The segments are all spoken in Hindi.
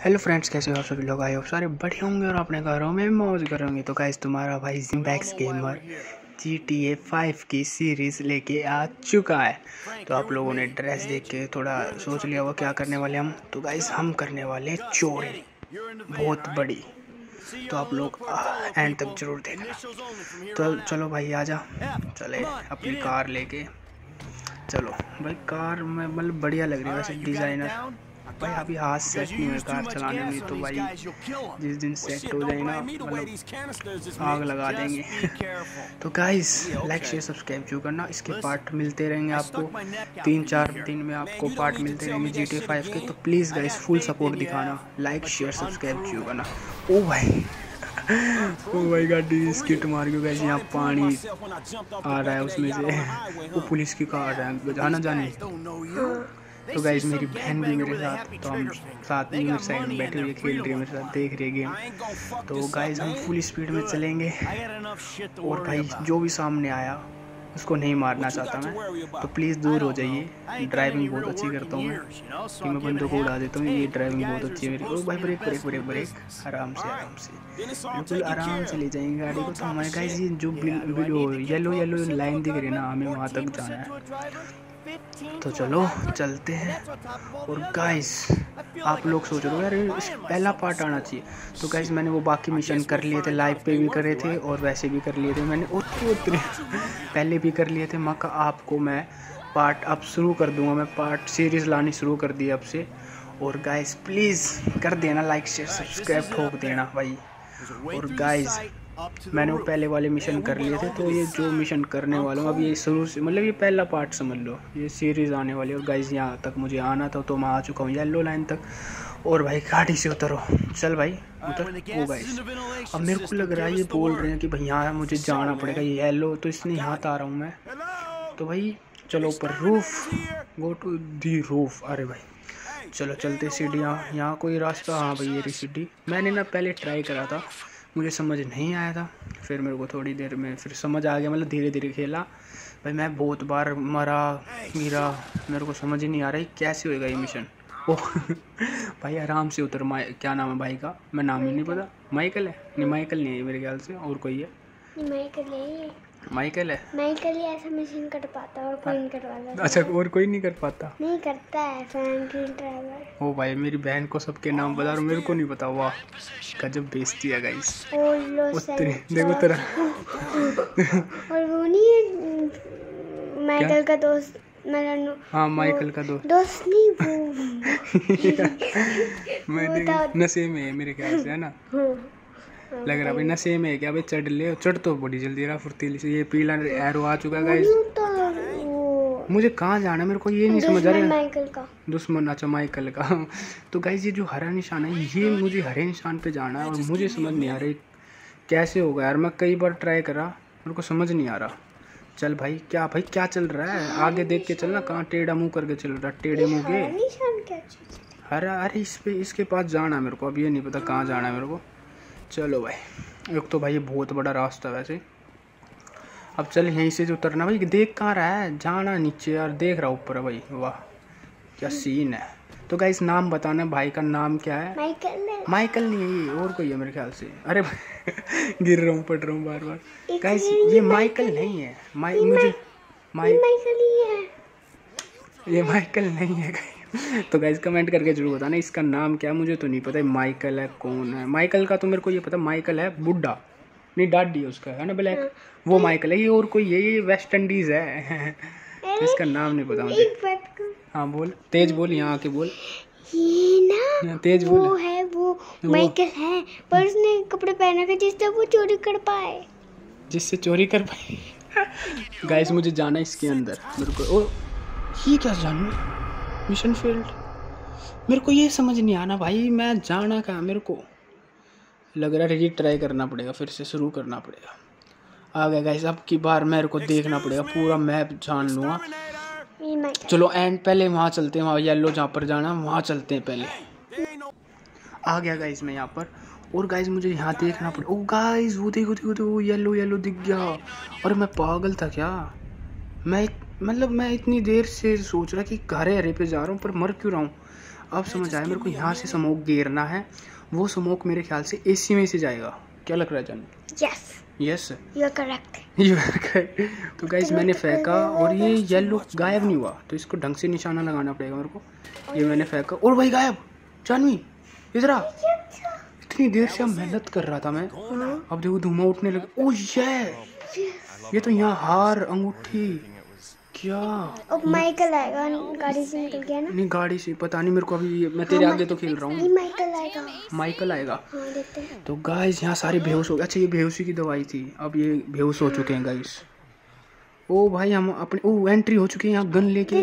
हेलो फ्रेंड्स, कैसे हो आप सभी लोग? आए हो सारे बढ़िया होंगे और अपने घरों में मौज करोगे। तो गाइस, तुम्हारा भाई जिम्बैक्स गेमर GTA 5 की सीरीज़ लेके आ चुका है। तो आप लोगों ने ड्रेस देख के थोड़ा सोच लिया होगा क्या करने वाले हम। तो गाइस, हम करने वाले चोरी बहुत बड़ी। तो आप लोग एंड तक जरूर देखना। तो चलो भाई, आजा चले अपनी कार लेके। चलो भाई, कार में मतलब बढ़िया लग रही है वैसे डिज़ाइनर। भाई अभी हाथ सेट नहीं हुए कार चलाने में, तो भाई जिस दिन सेट हो जाए ना, मतलब आग लगा देंगे। तो गाइस, लाइक शेयर सब्सक्राइब जो करना। इसके पार्ट मिलते रहेंगे आपको, 3-4 दिन में आपको पार्ट मिलते रहेंगे GTA 5 के। तो प्लीज़ गाइस, फुल सपोर्ट दिखाना, लाइक शेयर सब्सक्राइब जो करना। ओ भाई ओ भाई, गाड़ी स्किट मार के गाइस, यहाँ पानी आ रहा है उसमें से। वो पुलिस की कार है, जाना जाने। तो गाइज, मेरी बहन भी मेरे साथ, तो हम साथ में मेरे साइड में बैठी हुई खेल रही है, मेरे साथ देख रही है गेम। तो गाइज, हम फुल स्पीड में चलेंगे। और भाई जो भी सामने आया उसको नहीं मारना चाहता मैं, तो प्लीज़ दूर हो जाइए। ड्राइविंग बहुत अच्छी करता हूँ मैं, कि मैं बंदों को उड़ा देता हूँ। ये ड्राइविंग बहुत अच्छी है मेरी। ओ भाई, ब्रेक ब्रेक ब्रेक ब्रेक, आराम से बिल्कुल आराम से ले जाएंगे गाड़ी को। तो हमारे गाइज, ये जो येलो येलो लाइन दिख रही है ना, हमें वहाँ तक जाना है। तो चलो चलते हैं। और गाइस, आप लोग सोच रहे हो यार इस पहला पार्ट आना चाहिए। तो गाइस, मैंने वो बाकी मिशन कर लिए थे, लाइव पे भी करे थे और वैसे भी कर लिए थे मैंने, उतरे पहले भी कर लिए थे। मक्का आपको मैं पार्ट अब शुरू कर दूंगा, मैं पार्ट सीरीज़ लानी शुरू कर दी अब से। और गाइस प्लीज़ कर देना लाइक शेयर सब्सक्राइब, ठोक देना भाई। और गाइस, मैंने वो पहले वाले मिशन कर लिए थे, तो ये जो मिशन करने वाला हूँ अब, ये शुरू से मतलब ये पहला पार्ट समझ लो, ये सीरीज़ आने वाली है। और गाइस, यहाँ तक मुझे आना था तो मैं आ चुका हूँ येलो लाइन तक। और भाई गाड़ी से उतरो, चल भाई उतर। ओ गाइस, अब मेरे को लग रहा है ये बोल रहे हैं कि भाई यहाँ मुझे जाना पड़ेगा, ये येलो तो इसने यहाँ आ रहा हूँ मैं। तो भाई चलो ऊपर, roof, go to the roof. अरे भाई चलो चलते सीढ़ियाँ, यहाँ कोई रास्ता। हाँ भाई, ये रही सीढ़ी। मैंने ना पहले ट्राई करा था, मुझे समझ नहीं आया था, फिर मेरे को थोड़ी देर में फिर समझ आ गया, मतलब धीरे धीरे खेला। भाई मैं बहुत बार मरा गिरा, मेरे को समझ ही नहीं आ रहा है कैसे होएगा ये मिशन। ओह भाई आराम से उतर। क्या नाम है भाई का? मैं नाम ही नहीं पता। माइकल है? नहीं, माइकल नहीं है मेरे ख्याल से, और कोई है। माइकल है। माइकल ही ऐसा मिशन कर पाता, और कोई नहीं कर पाता। अच्छा, और कोई नहीं कर पाता? नहीं करता है फ्रैंकलिन ड्राइवर। ओ भाई, मेरी बहन को सबके नाम बता रहा हूँ, मेरे को नहीं पता। वाह, गजब बेइज्जती है गाइस। देखो तेरा और वो नहीं है माइकल का दोस्त, हाँ माइकल का दोस्त नहीं वो मैं नशे में है मेरे ख्याल से, है ना? लग रहा भाई नशे में है क्या? भाई चढ़ तो बड़ी जल्दी रहा, फुर्तीली से। ये पीला एरो आ चुका है गाइस। मुझे कहाँ जाना है, मेरे को ये नहीं समझ आ रहा है। माइकल का दुश्मन, अच्छा माइकल का। तो गाइस, ये जो हरा निशान है, ये मुझे हरे निशान पे जाना है, और मुझे समझ नहीं आ रहा है कैसे होगा यार। मैं कई बार ट्राई करा, मेरे को समझ नहीं आ रहा। चल भाई, क्या चल रहा है? आगे देख के चलना, कहाँ टेढ़ा मुँह करके चल रहा है, टेढ़े मुँह के। हरा, अरे इसके पास जाना है मेरे को, अब ये नहीं पता कहाँ जाना है मेरे को। चलो भाई, एक तो भाई ये बहुत बड़ा रास्ता वैसे। अब चल यहीं से जो उतरना। भाई देख कहाँ रहा है, जाना नीचे यार, देख रहा ऊपर है भाई। वाह क्या सीन है। तो गाइस, नाम बताना, भाई का नाम क्या है? माइकल नहीं है, ये और कोई है मेरे ख्याल से। अरे गिर रहा हूँ, पड़ रहा हूँ बार बार। गाइस, ये माइकल नहीं है, ये माइकल नहीं है। तो गाइस, कमेंट करके जरूर बताना इसका नाम क्या है, मुझे तो नहीं पता है माइकल है कौन है। माइकल का तो मेरे को ये पता, माइकल है बुड्ढा, नहीं दाढ़ी उसका है ना ब्लैक, वो माइकल है। ये और कोई है, ये वेस्ट इंडीज है। तो इसका नाम नहीं पता मुझे। हाँ बोल, तेज बोल, यहाँ आके बोल। ये ना तेज बोल। वो है, वो माइकल है, पर उसने कपड़े पहने थे जिससे वो चोरी कर पाए, जिससे चोरी कर पाए। गाइस, मुझे जाना है इसके अंदर मेरे को। ओ ये क्या जानू, मिशन फेल्ड। मेरे को ये समझ नहीं आना भाई, मैं जाना कहाँ? मेरे को लग रहा है ये ट्राई करना पड़ेगा, फिर से शुरू करना पड़ेगा। आ गया गाइस, अब की बार मेरे को देखना पड़ेगा, पूरा मैप जान लूँगा। चलो एंड पहले वहाँ चलते हैं, वहाँ येलो जहाँ पर जाना वहाँ चलते हैं पहले। आ गया गाइस मैं यहाँ पर। और गाइस, मुझे यहाँ देखना पड़ेगा। ओ गाइस, वो देखो येलो दिख गया। और मैं पागल था क्या? मैं इतनी देर से सोच रहा कि हरे पे जा रहा हूँ, पर मर क्यों रहा हूँ? अब समझ आया मेरे को, यहाँ से स्मोक गिरना है, वो स्मोक मेरे ख्याल से एसी में से जाएगा। क्या लग रहा है जान? Yes yes you are correct. तो गाइस मैंने फेंका और ये येलो गायब नहीं हुआ, तो इसको ढंग से निशाना लगाना पड़ेगा मेरे को। ये मैंने फेंका और भाई गायब। जानवी इधर आ, इतनी देर से मेहनत कर रहा था मैं, अब देखो धुआं उठने लगा। ओह ये तो यहाँ हार अंगूठी क्या। अब माइकल आएगा, गाड़ी से निकल गया ना। नहीं गाड़ी से पता नहीं मेरे को, अभी मैं तेरे आगे तो खेल रहा हूँ। माइकल आएगा, माइकल आएगा। हाँ, देखते हैं। तो गाइस यहाँ सारे बेहोश हो गए। अच्छा ये बेहोशी की दवाई थी, अब ये बेहोश हो चुके हैं गाइस। ओ भाई हम अपने एंट्री हो चुकी है यहाँ गन लेके।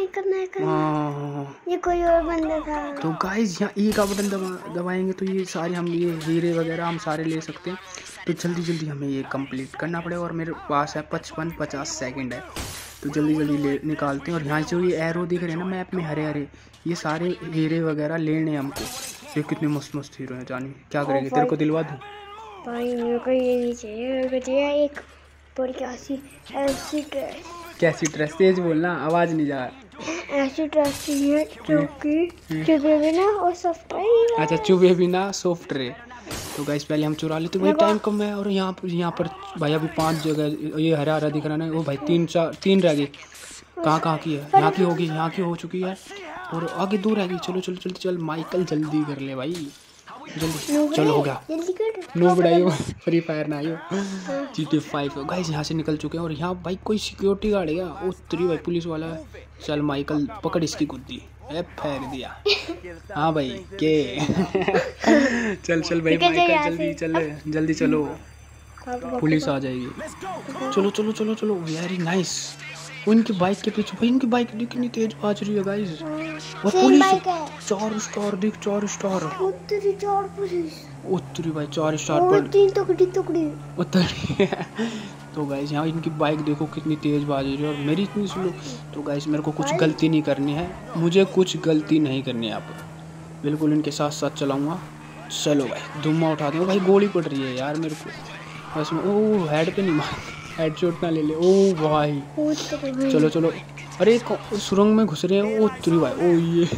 ये कोई और बंदा था। तो गाइस यहाँ ई का बटन दबाएंगे तो ये सारे हम ये हीरे वगैरह हम सारे ले सकते हैं। तो जल्दी जल्दी हमें ये कंप्लीट करना पड़ेगा और मेरे पास है 55-50 सेकंड है, तो जल्दी जल्दी ले निकालते हैं। और यहाँ जो ये एरो दिख रहे हैं ना मैप में हरे हरे, ये सारे हीरे वगैरह लेने हमको। ये कितने मस्त मस्त हीरो हैं। जानी क्या करेंगे, तेरे को दिलवा दूँ? भाई मेरे को ये नहीं चाहिए, मेरे को चाहिए एक ऐसी ड्रेस। कैसी ड्रेस? तेज बोलना, आवाज नहीं जा। ऐसी ड्रेस चाहिए जो कि चुभे बिना और सॉफ्ट रहे। अच्छा चुभे बिना सॉफ्ट रहे। तो गाइस पहले हम चुरा लेते, भाई टाइम कम है। और यहाँ पर भाई अभी 5 जगह ये हरा हरा दिख रहा है ना, वो भाई 3 रह गई। कहाँ की है? यहाँ की होगी, यहाँ की हो चुकी है और आगे 2 रह गई। चलो चलो जल्दी चल माइकल, जल्दी कर ले भाई, जल्दी। चलो हो गया। नो बढ़ाइयो, फ्री फायर ना आइयो, GTA 5। गाइस यहाँ से निकल चुके हैं और यहाँ भाई कोई सिक्योरिटी गार्ड है क्या? ओ तेरी भाई पुलिस वाला है। चल माइकल पकड़ इसकी गुद्दी, फेंक दिया। हाँ भाई के चल भाई माइकल जल्दी चलो, पुलिस आ जाएगी। चलो चलो चलो चलो, वेरी नाइस। उनकी बाइक के पीछे भाई, इनकी बाइक कितनी तेज भाग रही है गाइस। और पुलिस 4 स्टार देख, 4 स्टार। उत्तरी भाई 4 स्टार पर टुकड़ी उत्तरी। तो गाइस यहाँ इनकी बाइक देखो कितनी तेज भाग रही है और मेरी इतनी स्लो। तो गाइस मेरे को कुछ गलती नहीं करनी है, मुझे कुछ गलती नहीं करनी है। यहाँ पर बिल्कुल इनके साथ साथ चलाऊंगा। चलो भाई धुआं उठा दूँ। भाई गोली पड़ रही है यार मेरे को बस में। ओह हेड पे नहीं मार, हेडशॉट ना ले ले। ओ भाई चलो चलो, अरे सुरंग में घुस रहे हैं। ओ तुरी भाई, ओ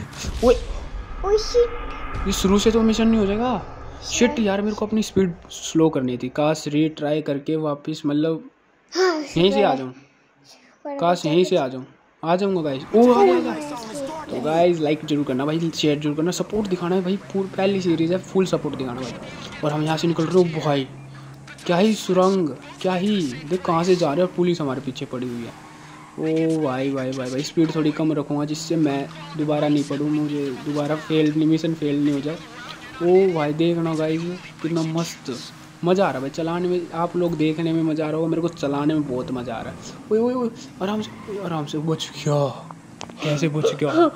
ये शुरू से तो मिशन नहीं हो जाएगा। शिट यार मेरे को अपनी स्पीड स्लो करनी थी। काश रीट्राई करके वापस मतलब यहीं से आ जाऊँ, काश यहीं से आ जाऊँगा गाइस। ओ आ गया। तो गाइस लाइक जरूर करना भाई, शेयर जरूर करना, सपोर्ट दिखाना है भाई। पहली सीरीज है, फुल सपोर्ट दिखाना भाई। और हम यहाँ से निकल रहे हो भाई, क्या ही सुरंग, क्या ही देख कहाँ से जा रहे हैं और पुलिस हमारे पीछे पड़ी हुई है। ओ भाई स्पीड थोड़ी कम रखूँगा जिससे मैं दोबारा नहीं पढ़ूँ, मुझे दोबारा मिशन फेल नहीं हो जाए। ओ भाई देखना गाइस कितना मस्त मज़ा आ रहा है भाई चलाने में। आप लोग देखने में मज़ा आ रहा होगा, मेरे को चलाने में बहुत मज़ा आ रहा है। ओए आराम से बच गया। कैसे बच गया?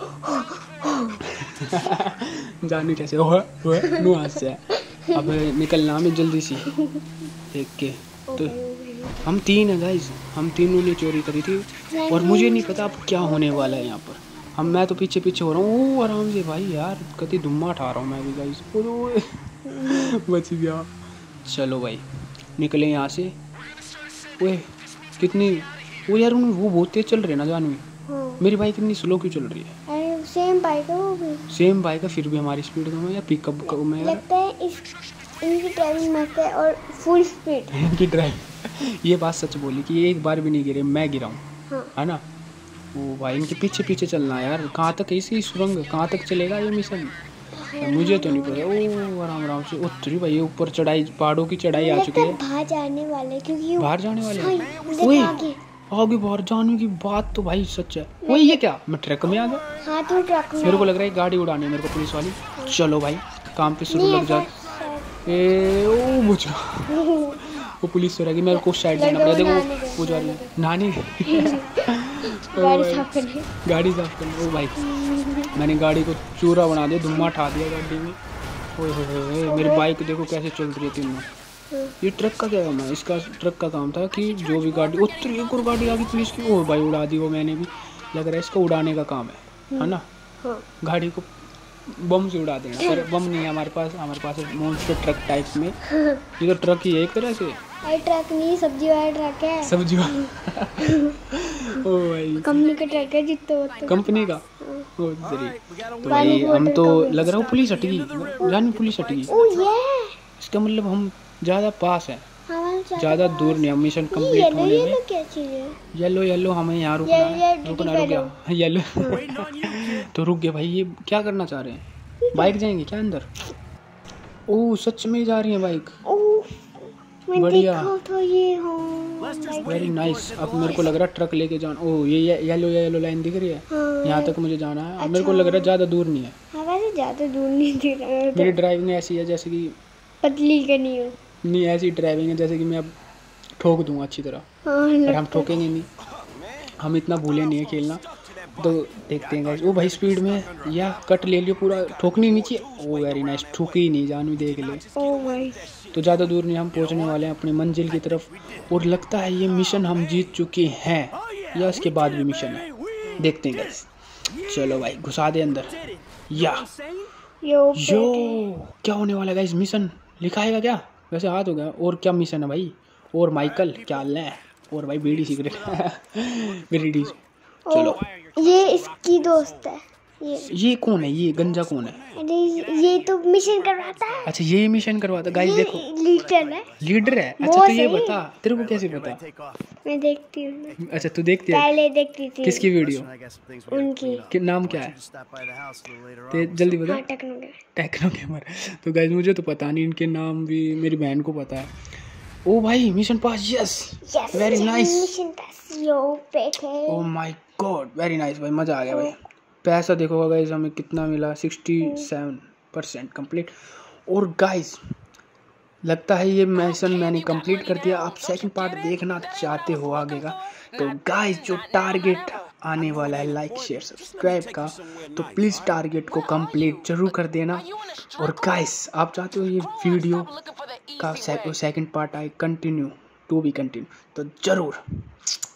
जानी कैसे नुआ से। अब निकलना हमें जल्दी से देख के। तो हम 3 हैं गाइस, हम तीनों ने चोरी करी थी और मुझे नहीं पता अब क्या होने वाला है यहाँ पर। मैं तो पीछे हो रहा हूँ। ओ आराम से भाई यार, कति धुआं उठा रहा हूँ मैं भी गाइस। बच गया। चलो भाई निकले यहाँ से। ओए कितनी वो यार वो बहुत तेज चल रहे ना जानवी। मेरी बाइक इतनी स्लो क्यों चल रही है? सेम बाइक है वो भी, सेम बाइक है फिर भी हमारी स्पीड कम है या पिकअप कम है? लगता है इनकी ड्राइविंग मस्त है और फुल स्पीड इनकी ड्राइव। ये बात सच बोली कि ये एक बार भी नहीं गिरे, मैं गिरा हूँ है ना। वो भाई इनके पीछे चलना यार। कहाँ तक ऐसी सुरंग, कहाँ तक चलेगा ये मिशन? मुझे तो नहीं पता। ओ आराम से उतरी भाई, ऊपर चढ़ाई, पहाड़ों की चढ़ाई आ चुकी है। बाहर जाने वाले, क्योंकि बाहर जाने वाले आगे बाहर जाने की बात तो भाई सच है। वही ये क्या, मैं ट्रक में आ गया? हाँ तो ट्रक में। मेरे को लग रहा है गाड़ी उड़ानी है मेरे को पुलिस वाली। चलो भाई काम पे शुरू लग जा। ओ मुझे वो पुलिस तो रहेगी, मेरे को साइड देना पड़ेगा। देखो वो जा रही है नानी गाड़ी साफ करने। ओ भाई मैंने गाड़ी को चूरा बना दिया, धुआं उठा दिया गाड़ी में। ओए मेरी बाइक देखो कैसे चल रही है तीनों। ये ट्रक का क्या काम है? इसका ट्रक का काम था कि जो भी गाड़ी उतरी, एक और गाड़ी आ गई पुलिस की। ओ भाई उड़ा दी वो मैंने भी। लग रहा है इसका उड़ाने का काम है ना। गाड़ी को बम से उड़ा देना, पर बम नहीं है हमारे पास है मॉन्स्टर ट्रक टाइप में। ये तो ट्रक ही है एक तरह से। ट्रक नहीं, सब्जी वाला ट्रक है। सब्जी वाला ओ भाई कंपनी का ट्रक है जितना। कंपनी का? तो भाई हम तो लग रहा हूँ पुलिस हट गई, जानी पुलिस हट गई। इसका मतलब हम ज़्यादा पास हैं, ज़्यादा दूर नहीं। हम मिशन कंप्लीट होने में येलो येलो हमें यहाँ रुक गया येलो तो रुक गया भाई। ये क्या करना चाह रहे हैं? बाइक जाएंगे क्या अंदर? ओह सच में जा रही है बाइक, बढ़िया, वेरी नाइस। अब मेरे को लग रहा है ट्रक लेके जाना। ओह ये येलो येलो लाइन दिख रही है, यहाँ तक मुझे जाना है। मेरे को लग रहा है ज़्यादा दूर नहीं है, ज़्यादा दूर नहीं दिख रहा है। मेरी ड्राइविंग ऐसी है जैसे कि पतली करनी हो, नहीं ऐसी ड्राइविंग है जैसे कि मैं अब ठोक दूंगा अच्छी तरह, पर हम ठोकेंगे नहीं, हम इतना भूले नहीं है खेलना। तो देखते हैं गाइस। ओ भाई स्पीड में या कट ले लियो पूरा, ठोकनी नहीं चाहिए। ओ वेरी नाइस, ठोकी ही नहीं, जानू देख ले। तो ज़्यादा दूर नहीं, हम पहुंचने वाले हैं अपनी मंजिल की तरफ। और लगता है ये मिशन हम जीत चुके हैं, या इसके बाद भी मिशन है, देखते हैं गाइस। चलो भाई घुसा दे अंदर। या यो क्या होने वाला है गाइस? मिशन लिखाएगा क्या? वैसे हाथ हो गया। और क्या मिशन है भाई? और माइकल क्या ले? और भाई बीड़ी सिगरेट बीड़ी। चलो ये इसकी दोस्त है। ये कौन है? ये गंजा कौन है? अरे ये तो मिशन करवाता है। अच्छा ये मिशन करवाता। गाइस देखो लीडर है। अच्छा तो ये बता, तेरे को कैसे पता? मैं देखती हूँ। अच्छा तू देखती है? पहले देखती थी। किसकी वीडियो? उनकी। नाम क्या है? जल्दी बता। Techno gamer. तो गाइस मुझे तो पता नहीं इनके नाम, भी मेरी बहन को पता है। ओ भाई mission pass, yes very nice. Mission pass यो पेट है। Oh my god very nice भाई, मजा आ गया भाई। पैसा देखो गाइस हमें कितना मिला, 67% कंप्लीट। और गाइस लगता है ये मिशन मैंने कंप्लीट कर दिया। आप सेकंड पार्ट देखना चाहते हो आगे का, तो गाइस जो टारगेट आने वाला है लाइक शेयर सब्सक्राइब का, तो प्लीज़ टारगेट को कंप्लीट जरूर कर देना। और गाइस आप चाहते हो ये वीडियो का सेकंड पार्ट आए, कंटिन्यू, तो जरूर